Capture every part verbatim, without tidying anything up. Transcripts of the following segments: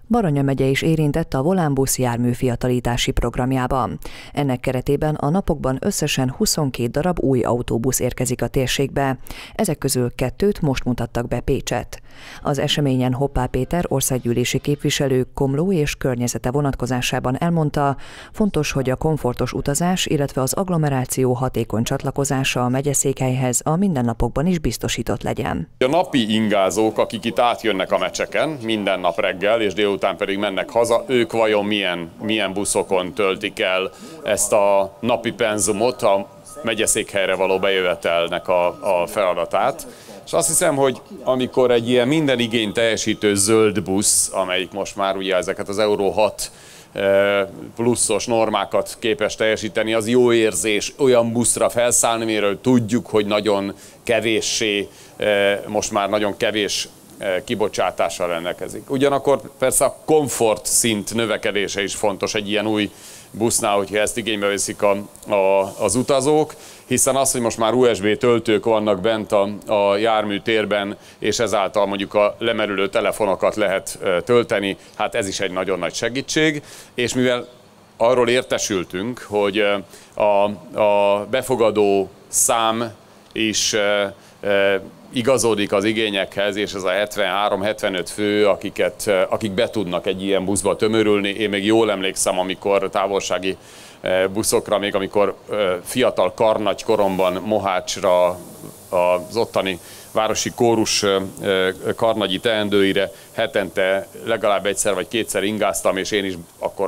Baranya megye is érintett a Volánbusz jármű fiatalítási programjában. Ennek keretében a napokban összesen huszonkét darab új autóbusz érkezik a térségbe. Ezek közül kettőt most mutattak be Pécset. Az eseményen Hoppá Péter országgyűlési képviselő Komló és környezete vonatkozásában elmondta, fontos, hogy a komfortos utazás, illetve az agglomeráció hatékony csatlakozása a megyeszékhelyhez a mindennapokban is biztosított legyen. A napi ingázók, akik itt átjönnek a meccseken, minden nap reggel és délután pedig mennek haza, ők vajon milyen, milyen buszokon töltik el ezt a napi penzumot, a megyeszékhelyre való bejövetelnek a, a feladatát. És azt hiszem, hogy amikor egy ilyen minden igényt teljesítő zöld busz, amelyik most már ugye ezeket az Euró hat pluszos normákat képes teljesíteni, az jó érzés olyan buszra felszállni, miről tudjuk, hogy nagyon kevéssé, most már nagyon kevés kibocsátással rendelkezik. Ugyanakkor persze a komfort szint növekedése is fontos egy ilyen új busznál, hogyha ezt igénybe veszik a, a, az utazók, hiszen az, hogy most már u es bé töltők vannak bent a, a jármű térben, és ezáltal mondjuk a lemerülő telefonokat lehet tölteni, hát ez is egy nagyon nagy segítség, és mivel arról értesültünk, hogy a, a befogadó szám is igazodik az igényekhez, és ez a hetvenhárom-hetvenöt fő, akiket, akik be tudnak egy ilyen buszba tömörülni. Én még jól emlékszem, amikor távolsági buszokra, még amikor fiatal karnagy koromban Mohácsra, az ottani városi kórus karnagyi teendőire hetente legalább egyszer vagy kétszer ingáztam, és én is akkor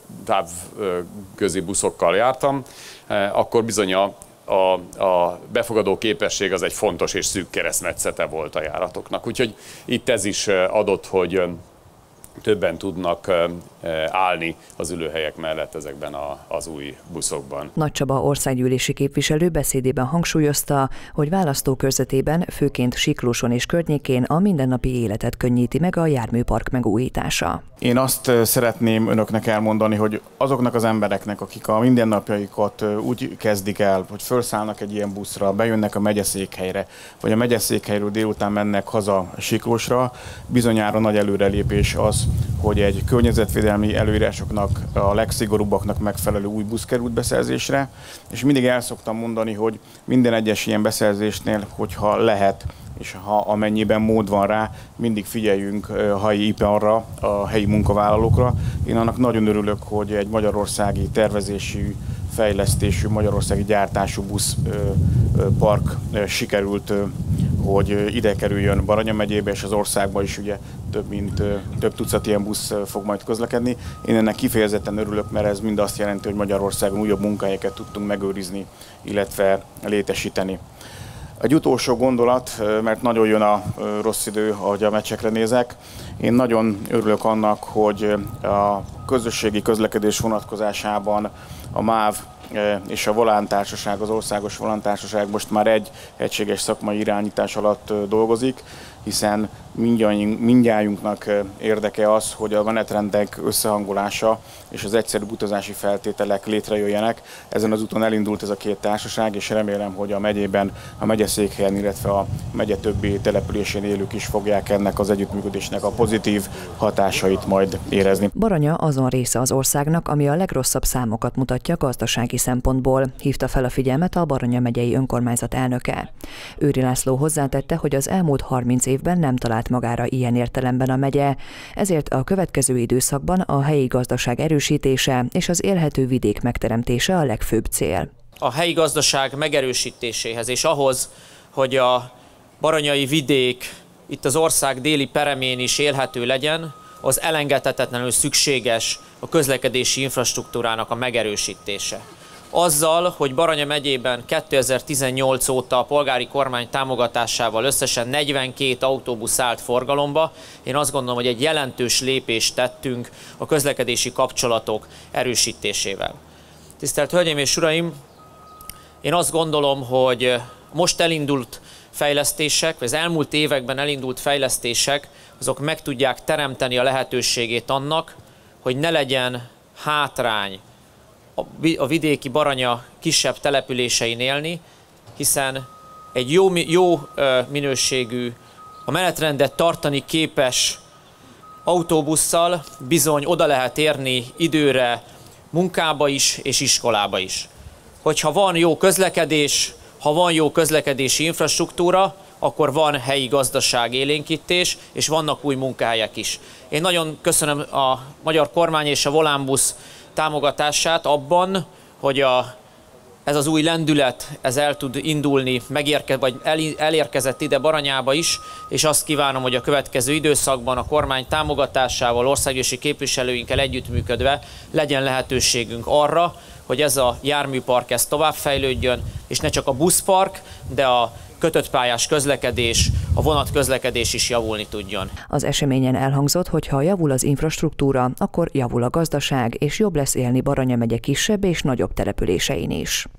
távközi buszokkal jártam, akkor bizony a A, a befogadó képesség az egy fontos és szűk keresztmetszete volt a járatoknak. Úgyhogy itt ez is adott, hogy többen tudnak állni az ülőhelyek mellett ezekben a, az új buszokban. Nagy Csaba országgyűlési képviselő beszédében hangsúlyozta, hogy választókörzetében, főként Siklóson és környékén a mindennapi életet könnyíti meg a járműpark megújítása. Én azt szeretném önöknek elmondani, hogy azoknak az embereknek, akik a mindennapjaikat úgy kezdik el, hogy felszállnak egy ilyen buszra, bejönnek a megyeszékhelyre, vagy a megyeszékhelyről délután mennek haza Siklósra, bizonyára nagy előrelépés az, hogy egy környezetvédelmi előírásoknak, a legszigorúbbaknak megfelelő új busz került beszerzésre, és mindig el szoktam mondani, hogy minden egyes ilyen beszerzésnél, hogyha lehet, és ha amennyiben mód van rá, mindig figyeljünk a helyi iparra, a helyi munkavállalókra. Én annak nagyon örülök, hogy egy magyarországi tervezésű, fejlesztésű, magyarországi gyártású buszpark sikerült, hogy ide kerüljön Baranya megyébe, és az országban is ugye több mint több tucat ilyen busz fog majd közlekedni. Én ennek kifejezetten örülök, mert ez mind azt jelenti, hogy Magyarországon újabb munkahelyeket tudtunk megőrizni, illetve létesíteni. Egy utolsó gondolat, mert nagyon jön a rossz idő, ahogy a meccsekre nézek. Én nagyon örülök annak, hogy a közösségi közlekedés vonatkozásában a MÁV és a Volántársaság, az Országos Volántársaság most már egy egységes szakmai irányítás alatt dolgozik, hiszen mindnyájunknak érdeke az, hogy a menetrendek összehangolása és az egyszerűbb utazási feltételek létrejöjjenek. Ezen az úton elindult ez a két társaság, és remélem, hogy a megyében, a megyeszékhelyen, illetve a megye többi településén élők is fogják ennek az együttműködésnek a pozitív hatásait majd érezni. Baranya azon része az országnak, ami a legrosszabb számokat mutatja gazdasági szempontból, hívta fel a figyelmet a Baranya megyei önkormányzat elnöke. Őri László hozzátette, hogy az elmúlt harminc évben nem talált magára ilyen értelemben a megye, ezért a következő időszakban a helyi gazdaság erősítése és az élhető vidék megteremtése a legfőbb cél. A helyi gazdaság megerősítéséhez és ahhoz, hogy a baranyai vidék itt az ország déli peremén is élhető legyen, az elengedhetetlenül szükséges a közlekedési infrastruktúrának a megerősítése. Azzal, hogy Baranya megyében kétezer-tizennyolc óta a polgári kormány támogatásával összesen negyvenkét autóbusz állt forgalomba, én azt gondolom, hogy egy jelentős lépést tettünk a közlekedési kapcsolatok erősítésével. Tisztelt Hölgyeim és Uraim, én azt gondolom, hogy most elindult fejlesztések, vagy az elmúlt években elindult fejlesztések, azok meg tudják teremteni a lehetőségét annak, hogy ne legyen hátrány a vidéki Baranya kisebb településein élni, hiszen egy jó, jó minőségű, a menetrendet tartani képes autóbusszal bizony oda lehet érni időre munkába is és iskolába is. Hogyha van jó közlekedés, ha van jó közlekedési infrastruktúra, akkor van helyi gazdaság élénkítés, és vannak új munkahelyek is. Én nagyon köszönöm a magyar kormány és a Volánbusz támogatását abban, hogy a, ez az új lendület, ez el tud indulni, megérke, vagy el, elérkezett ide Baranyába is, és azt kívánom, hogy a következő időszakban a kormány támogatásával, országgyűlési képviselőinkkel együttműködve legyen lehetőségünk arra, hogy ez a járműpark ez továbbfejlődjön, és ne csak a buszpark, de a kötött pályás közlekedés, a vonatközlekedés is javulni tudjon. Az eseményen elhangzott, hogy ha javul az infrastruktúra, akkor javul a gazdaság, és jobb lesz élni Baranya megye kisebb és nagyobb településein is.